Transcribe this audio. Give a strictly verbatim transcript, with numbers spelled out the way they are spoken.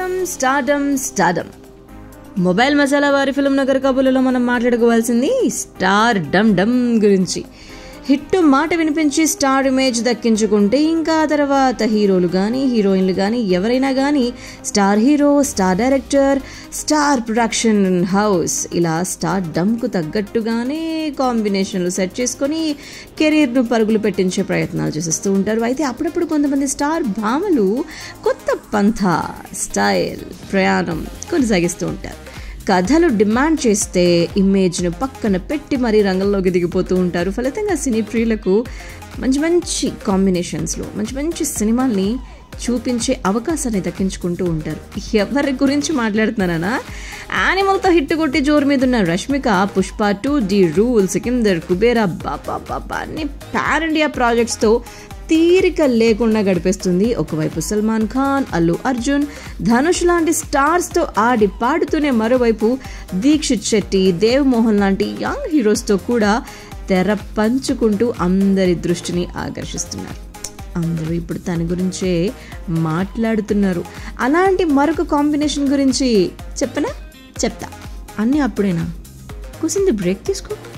Stardom stardom stardom Mobile Masala వారి Film Nagar కబుర్లలో మనం మాట్లాడుకోవాల్సింది స్టార్ డమ్ డమ్ గురించి. హిట్ మాట వినిపించి స్టార్ ఇమేజ్ దక్కించుకుంటే ఇంకా తర్వాత హీరోలు కానీ హీరోయిన్లు కానీ ఎవరైనా కానీ star hero, star director, star production house ఇలా స్టార్ డమ్కు తగ్గట్టుగానే కాంబినేషన్లు సెట్ చేసుకొని కెరీర్ను పరుగులు పెట్టించే ప్రయత్నాలు చేసేస్తూ ఉంటారు. అయితే అప్పుడప్పుడు కొంతమంది స్టార్ భామలు కొత్త పంథా స్టైల్ ప్రయాణం కొనసాగిస్తూ ఉంటారు. కథలు డిమాండ్ చేస్తే ఇమేజ్ను పక్కన పెట్టి మరీ రంగంలోకి దిగిపోతూ ఉంటారు. ఫలితంగా సినీ ప్రియులకు మంచి మంచి కాంబినేషన్స్లో మంచి మంచి సినిమాల్ని చూపించే అవకాశాన్ని దక్కించుకుంటూ ఉంటారు. ఎవరి గురించి మాట్లాడుతున్నానా? యానిమల్తో హిట్ కొట్టి జోరు మీద ఉన్న Rashmika Pushpa two, the rule, Sikandar, Kubera బాబా బాబా అన్ని పాన్ ఇండియా ప్రాజెక్ట్స్తో తీరిక లేకుండా గడిపేస్తుంది. ఒకవైపు సల్మాన్ ఖాన్, అల్లు అర్జున్, ధనుష్ లాంటి స్టార్స్తో ఆడి పాడుతూనే మరోవైపు దీక్షిత్ శెట్టి, దేవ్ మోహన్ లాంటి యంగ్ హీరోస్తో కూడా తెర పంచుకుంటూ అందరి దృష్టిని ఆకర్షిస్తున్నారు. అందరూ ఇప్పుడు తన గురించే మాట్లాడుతున్నారు. అలాంటి మరొక కాంబినేషన్ గురించి చెప్పనా? చెప్తా. అన్నీ అప్పుడేనా? కూసింది బ్రేక్ తీసుకో.